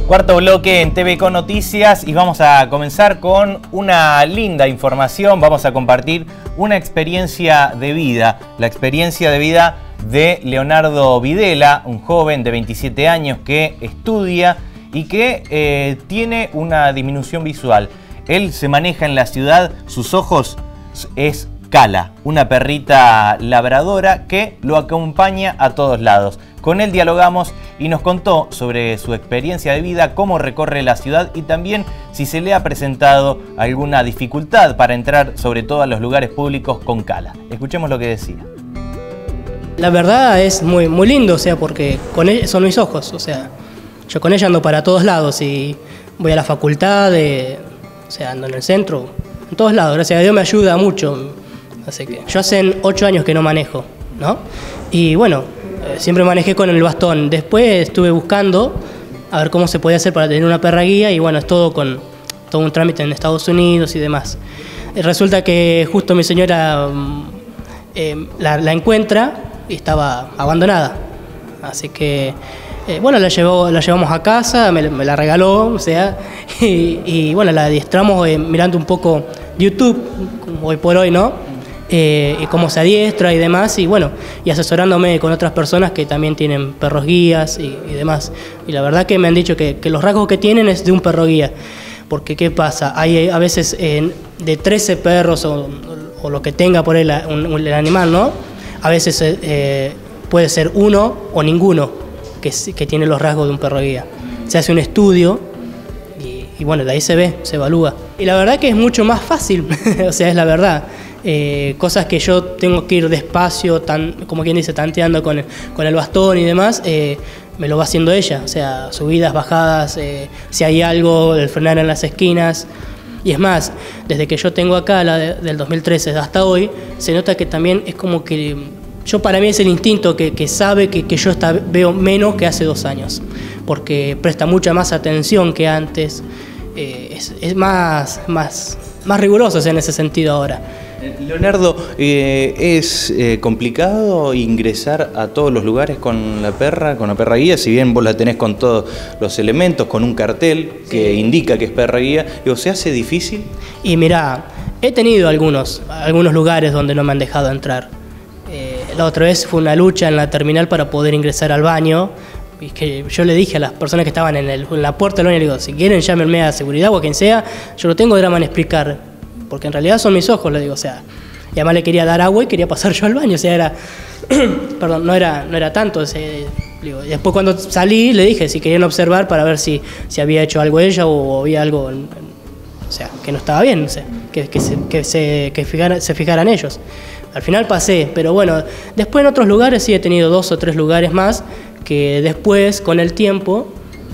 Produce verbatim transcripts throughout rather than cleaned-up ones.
Cuarto bloque en T V con Noticias y vamos a comenzar con una linda información. Vamos a compartir una experiencia de vida, la experiencia de vida de Leonardo Videla, un joven de veintisiete años que estudia y que eh, tiene una disminución visual. Él se maneja en la ciudad, sus ojos es Cala, una perrita labradora que lo acompaña a todos lados. Con él dialogamos y nos contó sobre su experiencia de vida, cómo recorre la ciudad y también si se le ha presentado alguna dificultad para entrar sobre todo a los lugares públicos con Cala. Escuchemos lo que decía. La verdad es muy, muy lindo, o sea, porque con él son mis ojos, o sea, yo con ella ando para todos lados y voy a la facultad, de, o sea, ando en el centro, en todos lados, gracias a Dios me ayuda mucho. Así que yo hace ocho años que no manejo, ¿no? Y bueno, eh, siempre manejé con el bastón. Después estuve buscando a ver cómo se podía hacer para tener una perra guía y bueno, es todo con todo un trámite en Estados Unidos y demás. Y resulta que justo mi señora eh, la, la encuentra y estaba abandonada. Así que, eh, bueno, la, llevó, la llevamos a casa, me, me la regaló, o sea, y, y bueno, la adiestramos eh, mirando un poco YouTube, hoy por hoy, ¿no? Eh, y cómo se adiestra y demás, y bueno, y asesorándome con otras personas que también tienen perros guías y, y demás. Y la verdad que me han dicho que, que los rasgos que tienen es de un perro guía, porque ¿qué pasa? Hay a veces eh, de trece perros o, o lo que tenga por él un, un, el animal, ¿no? A veces eh, puede ser uno o ninguno que, que tiene los rasgos de un perro guía. Se hace un estudio y, y bueno, de ahí se ve, se evalúa. Y la verdad que es mucho más fácil, o sea, es la verdad. Eh, cosas que yo tengo que ir despacio, tan, como quien dice, tanteando con el, con el bastón y demás, eh, me lo va haciendo ella, o sea, subidas, bajadas, eh, si hay algo, el frenar en las esquinas. Y es más, desde que yo tengo acá, la de, del dos mil trece hasta hoy, se nota que también es como que, yo para mí es el instinto que, que sabe que, que yo está, veo menos que hace dos años, porque presta mucha más atención que antes, eh, es, es más, más, más riguroso en ese sentido ahora. Leonardo, eh, ¿es eh, complicado ingresar a todos los lugares con la perra, con la perra guía? Si bien vos la tenés con todos los elementos, con un cartel que sí indica que es perra guía, ¿o ¿se hace difícil? Y mirá, he tenido algunos, algunos lugares donde no me han dejado entrar. Eh, la otra vez fue una lucha en la terminal para poder ingresar al baño. Y que yo le dije a las personas que estaban en, el, en la puerta del baño, le digo, si quieren llámenme a seguridad o a quien sea, yo no tengo drama en explicar. Porque en realidad son mis ojos, le digo, o sea, y además le quería dar agua y quería pasar yo al baño, o sea, era, perdón, no era, no era tanto, ese, digo, y después cuando salí le dije si querían observar para ver si, si había hecho algo ella o había algo, o sea, que no estaba bien, o sea, que, que, se, que, se, que fijara, se fijaran ellos. Al final pasé, pero bueno, después en otros lugares sí he tenido dos o tres lugares más que después, con el tiempo,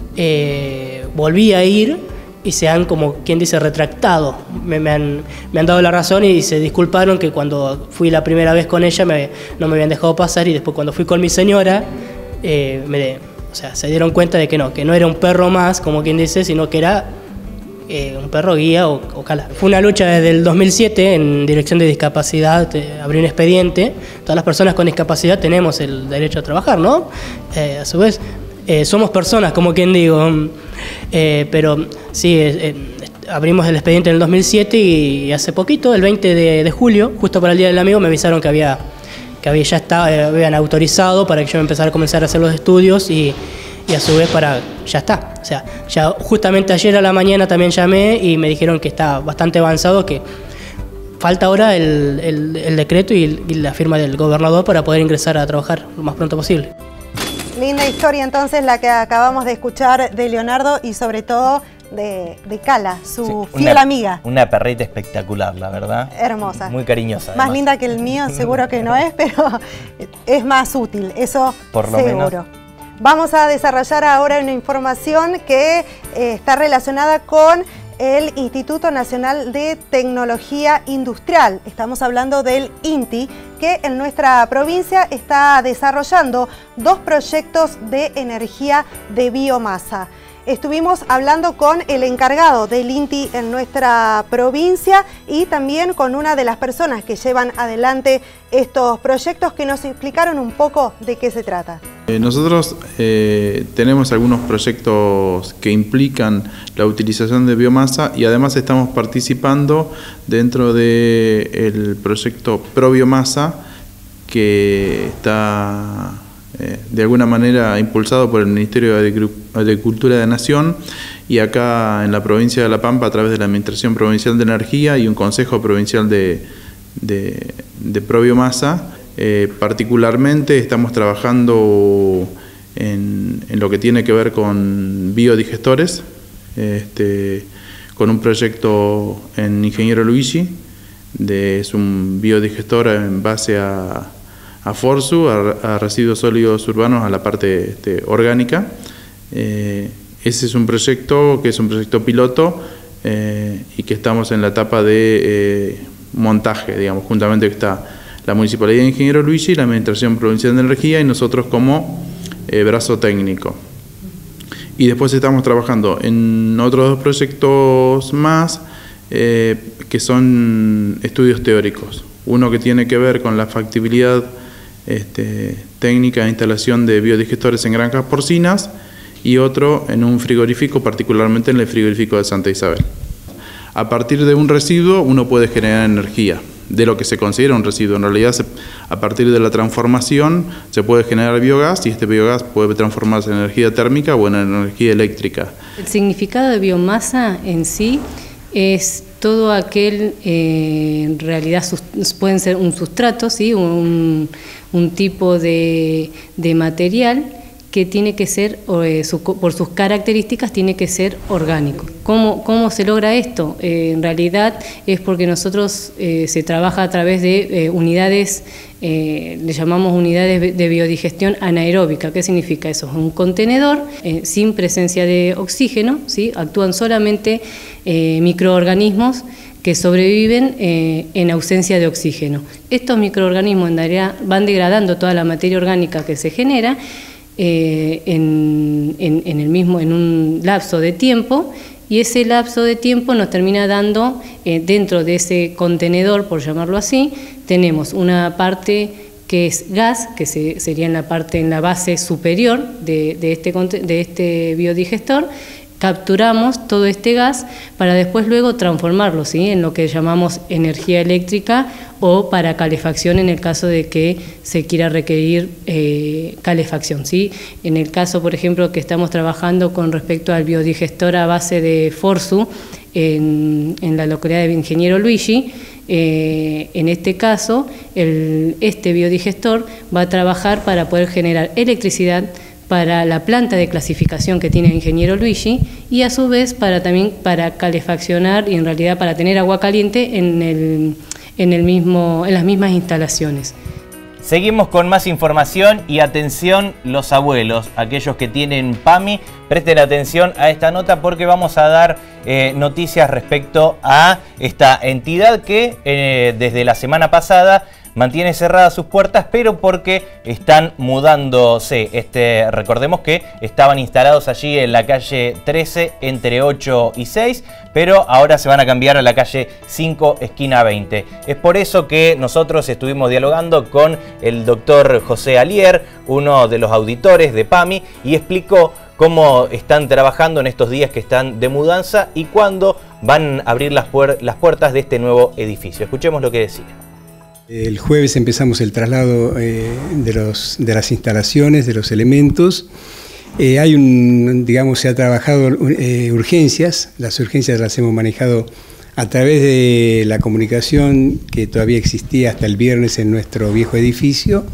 eh, volví a ir y se han, como quien dice, retractado. Me, me, han, me han dado la razón y se disculparon que cuando fui la primera vez con ella me, no me habían dejado pasar y después cuando fui con mi señora, eh, me, o sea, se dieron cuenta de que no, que no era un perro más, como quien dice, sino que era eh, un perro guía o, o Cala. Fue una lucha desde el dos mil siete en Dirección de Discapacidad, te, abrí un expediente. Todas las personas con discapacidad tenemos el derecho a trabajar, ¿no? Eh, a su vez, eh, somos personas, como quien digo. Eh, pero sí, eh, abrimos el expediente en el dos mil siete y hace poquito, el veinte de julio, justo para el Día del Amigo, me avisaron que había, que había ya estaba, eh, habían autorizado para que yo empezara a comenzar a hacer los estudios y, y a su vez para, ya está. O sea, ya justamente ayer a la mañana también llamé y me dijeron que está bastante avanzado, que falta ahora el, el, el decreto y, y la firma del gobernador para poder ingresar a trabajar lo más pronto posible. Linda historia entonces la que acabamos de escuchar de Leonardo y sobre todo de, de Cala, su sí, fiel una, amiga. Una perrita espectacular, la verdad. Hermosa. Muy cariñosa. Más además. Linda que el mío, seguro que no es, pero es más útil, eso Por lo seguro. Menos. Vamos a desarrollar ahora una información que eh, está relacionada con el Instituto Nacional de Tecnología Industrial. Estamos hablando del INTI, que en nuestra provincia está desarrollando dos proyectos de energía de biomasa. Estuvimos hablando con el encargado del INTI en nuestra provincia y también con una de las personas que llevan adelante estos proyectos que nos explicaron un poco de qué se trata. Nosotros eh, tenemos algunos proyectos que implican la utilización de biomasa y además estamos participando dentro del proyecto ProBiomasa, que está eh, de alguna manera impulsado por el Ministerio de Agricultura de la Nación, y acá en la provincia de La Pampa a través de la Administración Provincial de Energía y un Consejo Provincial de, de, de ProBiomasa. Eh, particularmente estamos trabajando en, en lo que tiene que ver con biodigestores, este, con un proyecto en Ingeniero Luigi, de, es un biodigestor en base a, a Forsu, a, a residuos sólidos urbanos, a la parte este, orgánica. Eh, ese es un proyecto que es un proyecto piloto eh, y que estamos en la etapa de eh, montaje, digamos, juntamente que está la Municipalidad de Ingeniero Luigi, la Administración Provincial de Energía y nosotros como eh, brazo técnico. Y después estamos trabajando en otros dos proyectos más eh, que son estudios teóricos. Uno que tiene que ver con la factibilidad este, técnica de instalación de biodigestores en granjas porcinas y otro en un frigorífico, particularmente en el frigorífico de Santa Isabel. A partir de un residuo uno puede generar energía, de lo que se considera un residuo. En realidad, se, a partir de la transformación, se puede generar biogás y este biogás puede transformarse en energía térmica o en energía eléctrica. El significado de biomasa en sí es todo aquel, eh, en realidad sus, pueden ser un sustrato, ¿sí? un, un tipo de, de material que tiene que ser, eh, su, por sus características, tiene que ser orgánico. ¿Cómo, cómo se logra esto? Eh, en realidad es porque nosotros eh, se trabaja a través de eh, unidades, eh, le llamamos unidades de biodigestión anaeróbica. ¿Qué significa eso? Es un contenedor eh, sin presencia de oxígeno, ¿sí? Actúan solamente eh, microorganismos que sobreviven eh, en ausencia de oxígeno. Estos microorganismos en realidad van degradando toda la materia orgánica que se genera Eh, en, en, en el mismo, en un lapso de tiempo, y ese lapso de tiempo nos termina dando, eh, dentro de ese contenedor, por llamarlo así, tenemos una parte que es gas, que se, sería en la parte, en la base superior de, de, este, de este biodigestor. Capturamos todo este gas para después luego transformarlo, ¿sí? En lo que llamamos energía eléctrica o para calefacción en el caso de que se quiera requerir eh, calefacción, ¿sí? En el caso, por ejemplo, que estamos trabajando con respecto al biodigestor a base de Forsu en, en la localidad de Ingeniero Luigi, eh, en este caso el, este biodigestor va a trabajar para poder generar electricidad para la planta de clasificación que tiene el Ingeniero Luigi y a su vez para también para calefaccionar y en realidad para tener agua caliente en, el, en, el mismo, en las mismas instalaciones. Seguimos con más información y atención los abuelos, aquellos que tienen PAMI, presten atención a esta nota porque vamos a dar eh, noticias respecto a esta entidad que eh, desde la semana pasada mantiene cerradas sus puertas, pero porque están mudándose. Este, recordemos que estaban instalados allí en la calle trece entre ocho y seis, pero ahora se van a cambiar a la calle cinco esquina veinte. Es por eso que nosotros estuvimos dialogando con el doctor José Alier, uno de los auditores de PAMI, y explicó cómo están trabajando en estos días que están de mudanza y cuándo van a abrir las, puer las puertas de este nuevo edificio. Escuchemos lo que decía. El jueves empezamos el traslado eh, de, los, de las instalaciones, de los elementos. Eh, hay un, digamos, se ha trabajado eh, urgencias. Las urgencias las hemos manejado a través de la comunicación que todavía existía hasta el viernes en nuestro viejo edificio.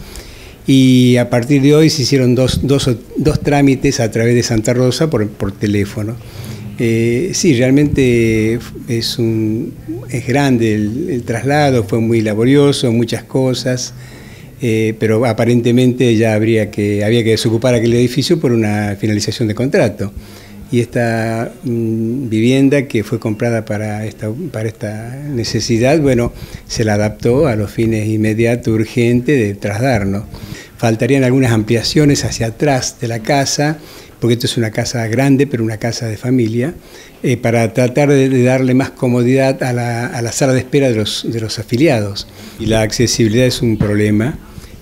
Y a partir de hoy se hicieron dos, dos, dos trámites a través de Santa Rosa por, por teléfono. Eh, sí, realmente es, un, es grande el, el traslado, fue muy laborioso, muchas cosas, eh, pero aparentemente ya habría que, había que desocupar aquel edificio por una finalización de contrato. Y esta mm, vivienda que fue comprada para esta, para esta necesidad, bueno, se la adaptó a los fines inmediatos, urgentes de trasladarnos. Faltarían algunas ampliaciones hacia atrás de la casa, porque esto es una casa grande, pero una casa de familia, eh, para tratar de, de darle más comodidad a la, a la sala de espera de los, de los afiliados. Y la accesibilidad es un problema.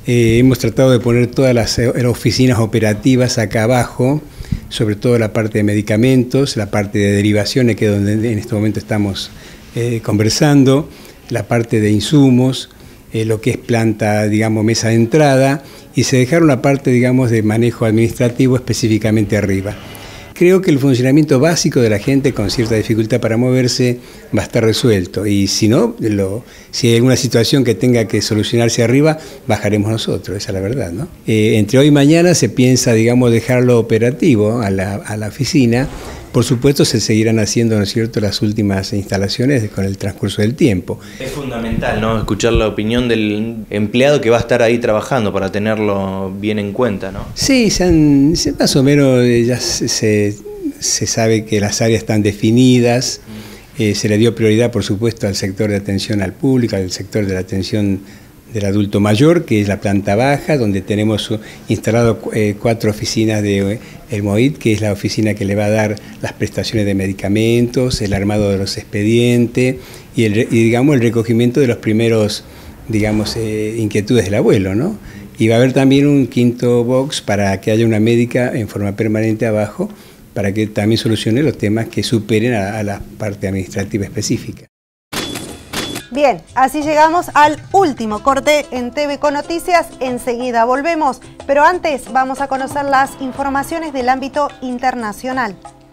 Eh, hemos tratado de poner todas las oficinas operativas acá abajo, sobre todo la parte de medicamentos, la parte de derivaciones, que es donde en este momento estamos eh, conversando, la parte de insumos, eh, lo que es planta, digamos, mesa de entrada, y se dejaron la parte, digamos, de manejo administrativo específicamente arriba. Creo que el funcionamiento básico de la gente con cierta dificultad para moverse va a estar resuelto, y si no, lo, si hay alguna situación que tenga que solucionarse arriba, bajaremos nosotros, esa es la verdad, ¿no? Eh, entre hoy y mañana se piensa, digamos, dejarlo operativo a la, a la oficina. Por supuesto se seguirán haciendo, ¿no es cierto?, las últimas instalaciones con el transcurso del tiempo. Es fundamental, ¿no?, escuchar la opinión del empleado que va a estar ahí trabajando para tenerlo bien en cuenta, ¿no? Sí, se han, se, más o menos ya se, se, se sabe que las áreas están definidas, eh, se le dio prioridad, por supuesto, al sector de atención al público, al sector de la atención del adulto mayor, que es la planta baja, donde tenemos instalado eh, cuatro oficinas de eh, el M O I D, que es la oficina que le va a dar las prestaciones de medicamentos, el armado de los expedientes y, el, y digamos, el recogimiento de los primeros, digamos, eh, inquietudes del abuelo, ¿no? Y va a haber también un quinto box para que haya una médica en forma permanente abajo, para que también solucione los temas que superen a, a la parte administrativa específica. Bien, así llegamos al último corte en T V con Noticias. Enseguida volvemos, pero antes vamos a conocer las informaciones del ámbito internacional.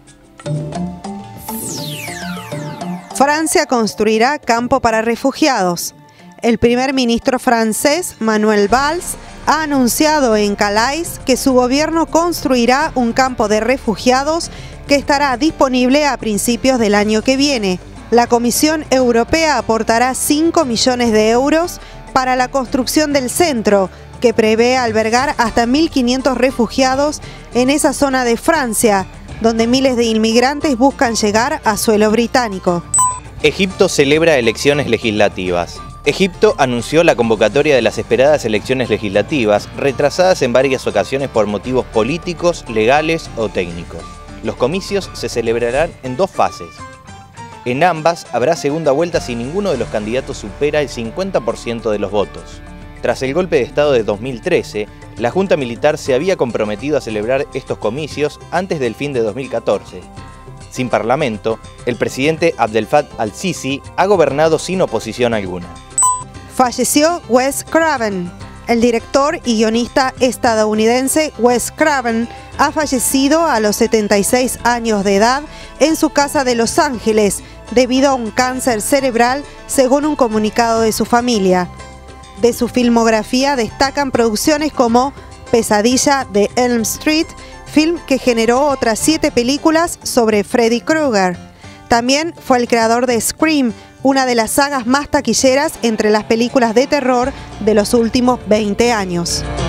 Francia construirá campo para refugiados. El primer ministro francés, Manuel Valls, ha anunciado en Calais que su gobierno construirá un campo de refugiados que estará disponible a principios del año que viene. La Comisión Europea aportará cinco millones de euros para la construcción del centro, que prevé albergar hasta mil quinientos refugiados en esa zona de Francia, donde miles de inmigrantes buscan llegar a suelo británico. Egipto celebra elecciones legislativas. Egipto anunció la convocatoria de las esperadas elecciones legislativas, retrasadas en varias ocasiones por motivos políticos, legales o técnicos. Los comicios se celebrarán en dos fases. En ambas habrá segunda vuelta si ninguno de los candidatos supera el cincuenta por ciento de los votos. Tras el golpe de Estado de dos mil trece, la Junta Militar se había comprometido a celebrar estos comicios antes del fin de dos mil catorce. Sin parlamento, el presidente Abdel Fattah al-Sisi ha gobernado sin oposición alguna. Falleció Wes Craven. El director y guionista estadounidense Wes Craven ha fallecido a los setenta y seis años de edad en su casa de Los Ángeles debido a un cáncer cerebral, según un comunicado de su familia. De su filmografía destacan producciones como Pesadilla de Elm Street, film que generó otras siete películas sobre Freddy Krueger. También fue el creador de Scream, una de las sagas más taquilleras entre las películas de terror de los últimos veinte años.